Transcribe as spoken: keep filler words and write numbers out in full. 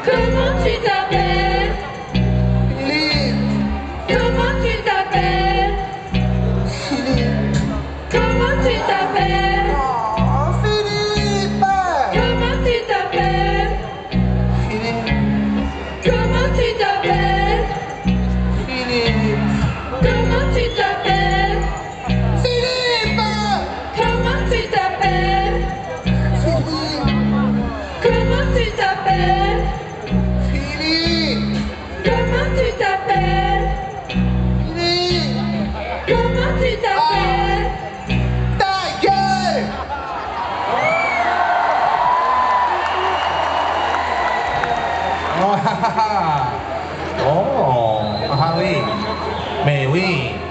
Comment tu t'appelles? Philippe. Comment tu t'appelles? Philippe. Comment tu t'appelles? Oh, Philippe. Comment tu t'appelles? Philippe. Comment tu t'appelles? Philippe. Comment tu t'appelles? Philippe. Comment tu t'appelles? Philippe. Comment tu t'appelles? Philippe. Comment tu t'appelles? Philippe. Comment tu t'appelles? Ta gueule. Oh, ah, ah. Oh, ah oui. Mais oui,